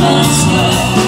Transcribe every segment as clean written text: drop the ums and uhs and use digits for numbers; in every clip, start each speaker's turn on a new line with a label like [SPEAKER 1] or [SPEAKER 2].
[SPEAKER 1] man's world.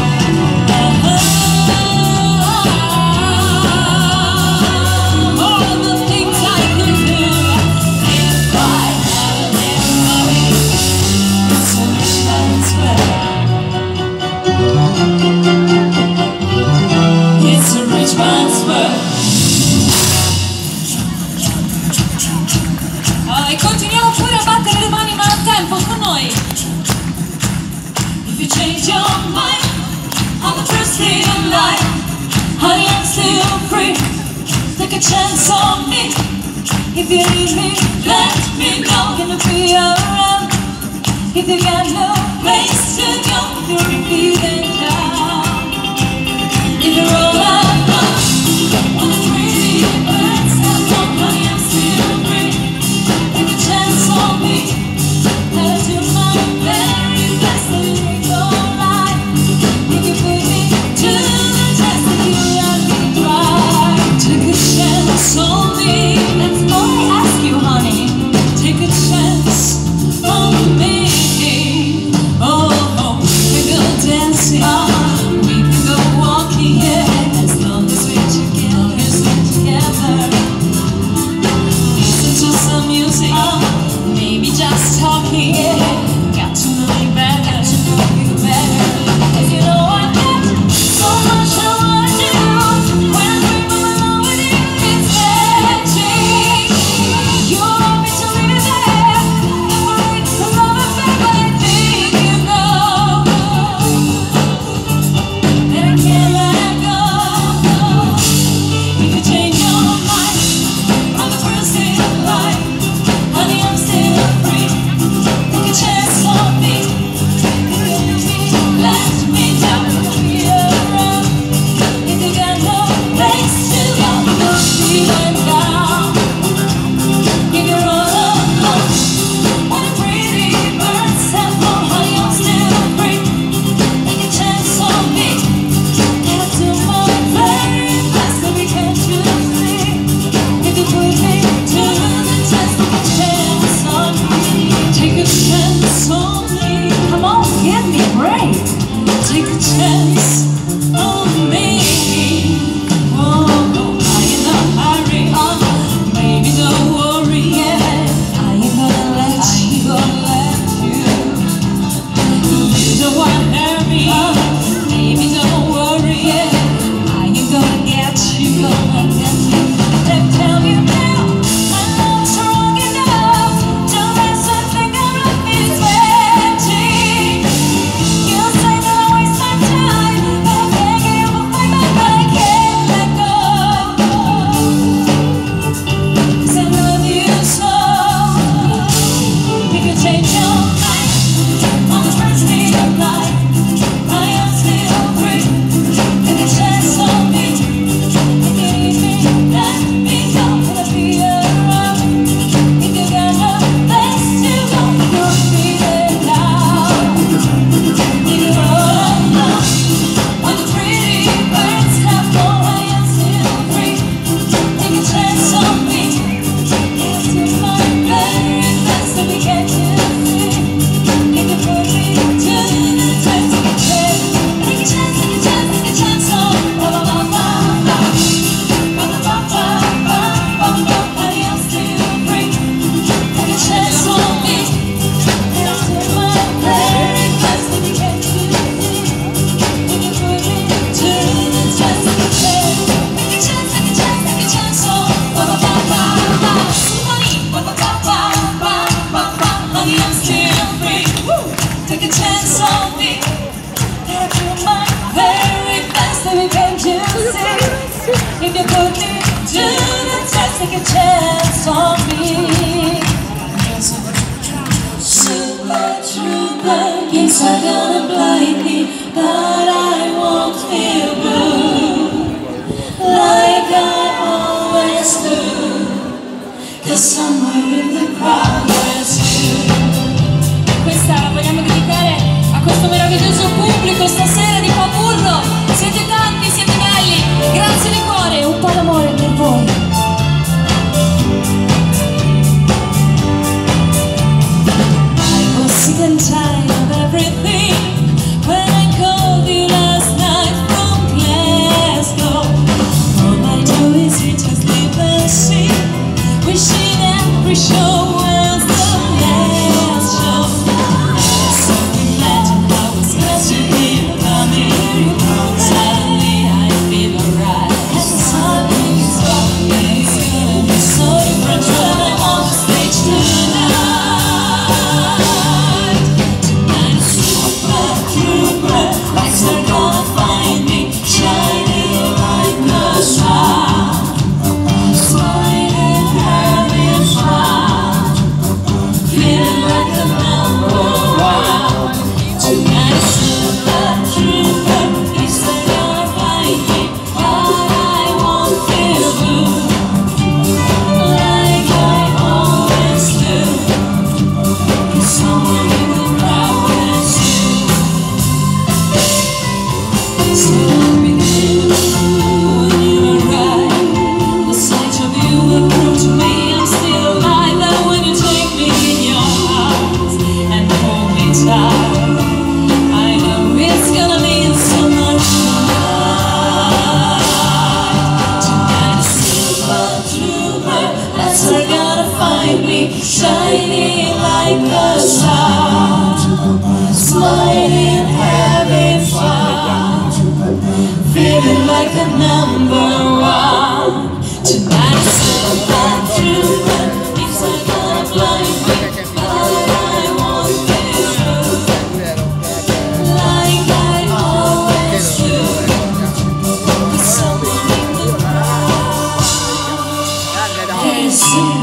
[SPEAKER 2] E continuiamo pure a battere le mani ma a tempo con noi. If you change your mind on the first day of life, honey, I'm still free. Take a chance on me. If you need me, let me know. Gonna be around. If you got no place to go, if you're feeling down, if you're all alone, on the pretty birds have gone, honey, I'm still free. Take a chance on me. I'll do my very best to make your life. If you put me to the test, if you let me try, take a chance on me. That's all I ask you, honey. Take a chance on me. Oh, we can go dancing, we can go walking, yeah, as long as we're together. Listen to some music, maybe just talking, yeah. Got to know you better, cause you know I got so much I wanna do. When I dream of alone with you, it's magic. You want me to leave it there, afraid to love affair, but I think you know that I can't let go. You can change your mind on the first day of life, honey, I'm still free. Take a chance on me. Let me down, be around. If you got no place to go, you're feeling down. If you're all alone, when the pretty birds have flown, honey, I'm still free. Take a chance on me. I'll do my very best, baby, can't you see? If you put me to the test, take a chance on me. Take a chance on me. Come on, give me a break. Take a chance on me. Oh, I ain't no hurry, baby, don't worry, yeah. I ain't gonna let you. You don't wanna hurt me, baby, don't worry, yeah. I ain't gonna get you. Tell you now, my love's strong enough. Don't let something out of me sweating. You say that I waste my time, but I can't give up my mind, but I can't let go. 'Cause I love you so. You can change your mind on the first day of life. I am still free. Take a chance on me. If you need me, let me go. Gonna be around. If you got no place to go, you're feeling down. If you're all alone, when the pretty birds have flown, I am still free. Take a chance on me. I'll do my very best, baby, can't you see? If you put me to the test, take a chance, take a chance, take a chance, take a chance on me. I am still free. Take a chance on me. I'll do my very best, baby, can't you see? If you put me to the test, take a chance, take a chance, take a chance, take a chance on honey, I'm still free. Take a chance on me. I'll do my very best, baby, can't you see? If you put me to the test, take a chance on me. Super trooper, yes, I'm gonna blind me, but I won't feel blue like I always do. 'Cause somewhere in the crowd there's you. Questa la vogliamo dedicare a questo meraviglioso pubblico stasera di Pavurro. Siete tanti, siete belli. Grazie di cuore, un po' d'amore per voi. I was sick and tired of everything. every show was the last show. So imagine how it's supposed to be coming. Suddenly I feel alright. And something's always gonna be so different when I'm on the stage tonight. Tonight is super trooper. Lights are gonna find me shining like the sun. Shining like the sun, smiling, having fun, feeling like the number one. Tonight is super trooper. It's like a blind me, but I won't feel like I always do. With someone in the crowd. Hey, see.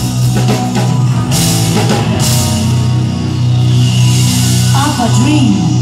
[SPEAKER 1] dream.